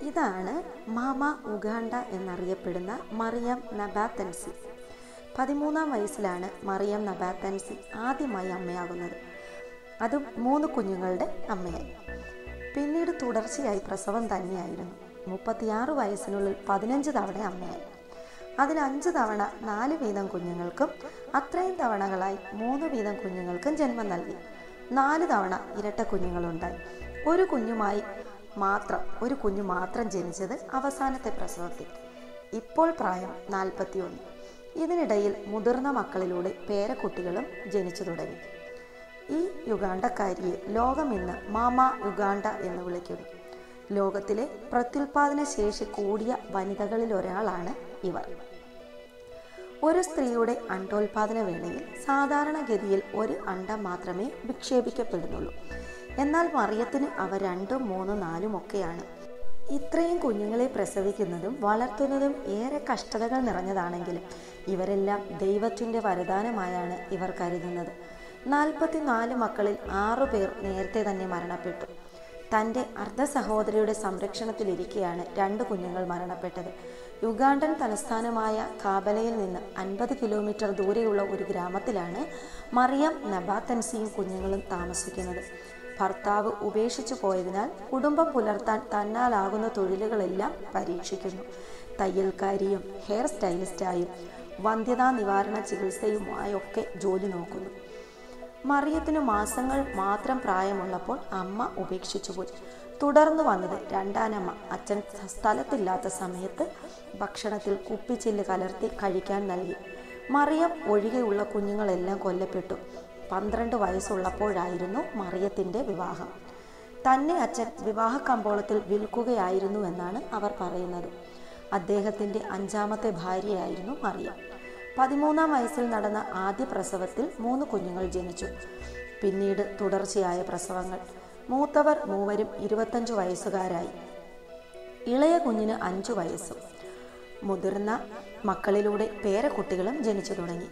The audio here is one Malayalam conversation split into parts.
ഇതാണ് മാമ ഉഗാണ്ട എന്നറിയപ്പെടുന്ന മറിയം നബാത്തൻസി. 13-ാം വയസ്സിലാണ് മറിയം നബാത്തൻസി ആദ്യമായി അമ്മയാകുന്നത്. അതും 3 കുഞ്ഞുങ്ങളുടെ അമ്മയായി. പിന്നീട് തുടർച്ചയായി പ്രസവം തന്നെയായിരുന്നു. 36 വയസ്സിനുള്ളിൽ 15 തവണ അമ്മയായി. അതിൽ 5 തവണ 4 വീതം കുഞ്ഞുങ്ങൾക്കും അത്രയും തവണകളായി 3 വീതം കുഞ്ഞുങ്ങൾക്കും ജന്മം നൽകി. 4 തവണ ഇരട്ട കുഞ്ഞുങ്ങളുണ്ടായി. ഒരു കുഞ്ഞു മാത്രം ജനിച്ചത് അവസാനത്തെ പ്രസവത്തിൽ. ഇപ്പോൾ പ്രായം 41. ഇതിനിടയിൽ മുതിർന്ന മക്കളിലൂടെ പേരക്കുട്ടികളും ജനിച്ചു തുടങ്ങി. ഈ യുഗാണ്ടക്കാരിയെ ലോകം ഇന്ന് മാമ യുഗാണ്ട എന്ന് വിളിക്കുന്നു. ലോകത്തിലെ പ്രത്യുൽപാദന ശേഷി കൂടിയ വനിതകളിൽ ഒരാളാണ് ഇവർ. ഒരു സ്ത്രീയുടെ അണ്ഡോൽപാദന വേളയിൽ സാധാരണഗതിയിൽ ഒരു അണ്ഡം മാത്രമേ വിക്ഷേപിക്കപ്പെടുന്നുള്ളൂ. എന്നാൽ മറിയത്തിന് അവ 2, 3, 4 ഒക്കെയാണ്. ഇത്രയും കുഞ്ഞുങ്ങളെ പ്രസവിക്കുന്നതും വളർത്തുന്നതും ഏറെ കഷ്ടതകൾ നിറഞ്ഞതാണെങ്കിലും ഇവരെല്ലാം ദൈവത്തിൻ്റെ വരദാനമായാണ് ഇവർ കരുതുന്നത്. 44 മക്കളിൽ 6 പേർ നേരത്തെ തന്നെ മരണപ്പെട്ടു. തൻ്റെ അർദ്ധ സഹോദരിയുടെ സംരക്ഷണത്തിലിരിക്കെയാണ് 2 കുഞ്ഞുങ്ങൾ മരണപ്പെട്ടത്. യുഗാണ്ടൻ തലസ്ഥാനമായ കാബലയിൽ നിന്ന് 50 കിലോമീറ്റർ ദൂരെയുള്ള ഒരു ഗ്രാമത്തിലാണ് മറിയം നബാത്തൻസിയും കുഞ്ഞുങ്ങളും താമസിക്കുന്നത്. ഭർത്താവ് ഉപേക്ഷിച്ചു പോയതിനാൽ കുടുംബം പുലർത്താൻ തന്നാലാകുന്ന തൊഴിലുകളെല്ലാം പരീക്ഷിക്കുന്നു. തയ്യൽക്കാരിയും ഹെയർ സ്റ്റൈലിസ്റ്റായും വന്ധ്യതാ നിവാരണ ചികിത്സയുമായൊക്കെ ജോലി നോക്കുന്നു. മറിയത്തിന് മാസങ്ങൾ മാത്രം പ്രായമുള്ളപ്പോൾ അമ്മ ഉപേക്ഷിച്ചുപോയി. തുടർന്നു വന്നത് 2ാനമ്മ. അച്ഛൻ സ്ഥലത്തില്ലാത്ത സമയത്ത് ഭക്ഷണത്തിൽ കുപ്പിച്ചില്ല് കലർത്തി കഴിക്കാൻ നൽകി. മറിയം ഒഴികെയുള്ള കുഞ്ഞുങ്ങളെല്ലാം കൊല്ലപ്പെട്ടു. 12 വയസ്സുള്ളപ്പോഴായിരുന്നു മറിയത്തിൻ്റെ വിവാഹം. തന്നെ അച്ഛൻ വിവാഹ കമ്പോളത്തിൽ വിൽക്കുകയായിരുന്നു എന്നാണ് അവർ പറയുന്നത്. അദ്ദേഹത്തിൻ്റെ 5ാമത്തെ ഭാര്യയായിരുന്നു മറിയം. 13-ാം വയസ്സിൽ നടന്ന ആദ്യ പ്രസവത്തിൽ 3 കുഞ്ഞുങ്ങൾ ജനിച്ചു. പിന്നീട് തുടർച്ചയായ പ്രസവങ്ങൾ. മൂത്തവർ മൂവരും 25 വയസ്സുകാരായി. ഇളയ കുഞ്ഞിന് 5 വയസ്സും. മുതിർന്ന മക്കളിലൂടെ പേരക്കുട്ടികളും ജനിച്ചു തുടങ്ങി.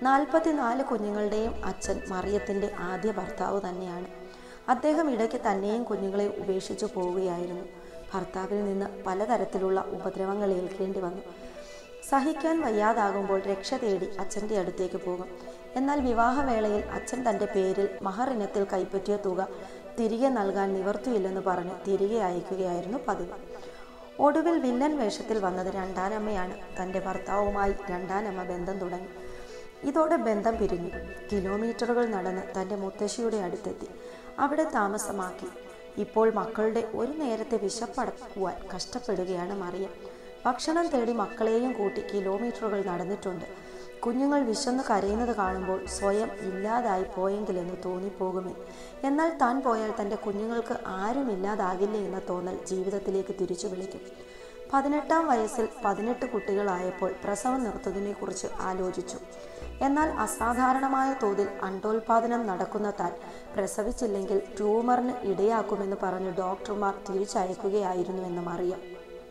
44 കുഞ്ഞുങ്ങളുടെയും അച്ഛൻ മറിയത്തിൻ്റെ ആദ്യ ഭർത്താവ് തന്നെയാണ്. അദ്ദേഹം ഇടയ്ക്ക് തന്നെയും കുഞ്ഞുങ്ങളെ ഉപേക്ഷിച്ചു പോവുകയായിരുന്നു. ഭർത്താവിൽ നിന്ന് പലതരത്തിലുള്ള ഉപദ്രവങ്ങൾ ഏൽക്കേണ്ടി വന്നു. സഹിക്കാൻ വയ്യാതാകുമ്പോൾ രക്ഷ തേടി അച്ഛൻ്റെ അടുത്തേക്ക് പോകും. എന്നാൽ വിവാഹവേളയിൽ അച്ഛൻ തൻ്റെ പേരിൽ മഹർ ഇനത്തിൽ കൈപ്പറ്റിയ തുക തിരികെ നൽകാൻ നിവർത്തിയില്ലെന്ന് പറഞ്ഞ് തിരികെ അയക്കുകയായിരുന്നു പതിവ്. ഒടുവിൽ വില്ലൻ വേഷത്തിൽ വന്നത് 2ാനമ്മയാണ്. തൻ്റെ ഭർത്താവുമായി 2ാനമ്മ ബന്ധം തുടങ്ങി. ഇതോടെ ബന്ധം പിരിഞ്ഞു. കിലോമീറ്ററുകൾ നടന്ന് തൻ്റെ മുത്തശ്ശിയുടെ അടുത്തെത്തി. അവിടെ താമസമാക്കി. ഇപ്പോൾ മക്കളുടെ ഒരു നേരത്തെ വിശപ്പടക്കുവാൻ കഷ്ടപ്പെടുകയാണ് മറിയം. ഭക്ഷണം തേടി മക്കളെയും കൂട്ടി കിലോമീറ്ററുകൾ നടന്നിട്ടുണ്ട്. കുഞ്ഞുങ്ങൾ വിശന്ന് കരയുന്നത് കാണുമ്പോൾ സ്വയം ഇല്ലാതായി പോയെങ്കിലെന്ന് തോന്നിപ്പോകുമേ. എന്നാൽ താൻ പോയാൽ തൻ്റെ കുഞ്ഞുങ്ങൾക്ക് ആരുമില്ലാതാകില്ലേ എന്ന തോന്നൽ ജീവിതത്തിലേക്ക് തിരിച്ചു വിളിക്കും. 18-ാം വയസ്സിൽ 18 കുട്ടികളായപ്പോൾ പ്രസവം നിർത്തുന്നതിനെക്കുറിച്ച് ആലോചിച്ചു. എന്നാൽ അസാധാരണമായ തോതിൽ അണ്ഡോൽപാദനം നടക്കുന്ന താൻ പ്രസവിച്ചില്ലെങ്കിൽ ട്യൂമറിന് ഇടയാക്കുമെന്ന് പറഞ്ഞ് ഡോക്ടർമാർ തിരിച്ചയക്കുകയായിരുന്നുവെന്ന് മറിയം.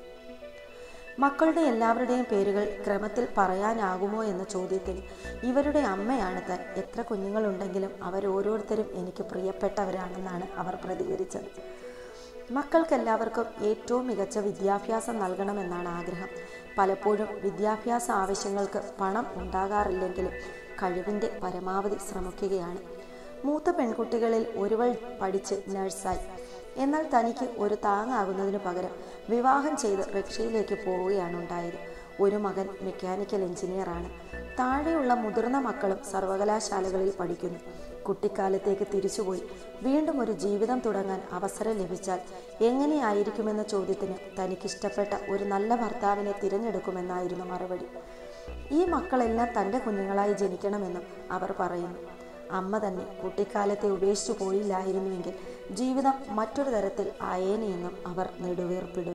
മക്കളുടെ എല്ലാവരുടെയും പേരുകൾ ക്രമത്തിൽ പറയാനാകുമോ എന്ന ചോദ്യത്തിന് ഇവരുടെ അമ്മയാണ് താൻ. എത്ര കുഞ്ഞുങ്ങളുണ്ടെങ്കിലും അവരോരോരുത്തരും എനിക്ക് പ്രിയപ്പെട്ടവരാണെന്നാണ് അവർ പ്രതികരിച്ചത്. മക്കൾക്കെല്ലാവർക്കും ഏറ്റവും മികച്ച വിദ്യാഭ്യാസം നൽകണമെന്നാണ് ആഗ്രഹം. പലപ്പോഴും വിദ്യാഭ്യാസ ആവശ്യങ്ങൾക്ക് പണം ഉണ്ടാകാറില്ലെങ്കിലും കഴിവിൻ്റെ പരമാവധി ശ്രമിക്കുകയാണ്. മൂത്ത പെൺകുട്ടികളിൽ ഒരുവൾ പഠിച്ച് നഴ്സായി. എന്നാൽ തനിക്ക് ഒരു താങ്ങാകുന്നതിനു പകരം വിവാഹം ചെയ്ത് റഷ്യയിലേക്ക് പോവുകയാണ് ഉണ്ടായത്. ഒരു മകൻ മെക്കാനിക്കൽ എഞ്ചിനീയറാണ്. താഴെയുള്ള മുതിർന്ന മക്കളും സർവകലാശാലകളിൽ പഠിക്കുന്നു. കുട്ടിക്കാലത്തേക്ക് തിരിച്ചുപോയി വീണ്ടും ഒരു ജീവിതം തുടങ്ങാൻ അവസരം ലഭിച്ചാൽ എങ്ങനെയായിരിക്കുമെന്ന ചോദ്യത്തിന് തനിക്കിഷ്ടപ്പെട്ട ഒരു നല്ല ഭർത്താവിനെ തിരഞ്ഞെടുക്കുമെന്നായിരുന്നു മറുപടി. ഈ മക്കളെല്ലാം തൻ്റെ കുഞ്ഞുങ്ങളായി ജനിക്കണമെന്നും അവർ പറയുന്നു. അമ്മ തന്നെ കുട്ടിക്കാലത്തെ ഉപേക്ഷിച്ചു പോയില്ലായിരുന്നുവെങ്കിൽ ജീവിതം മറ്റൊരു തരത്തിൽ ആയേനെയെന്നും അവർ നെടുവീർപ്പിടുന്നു.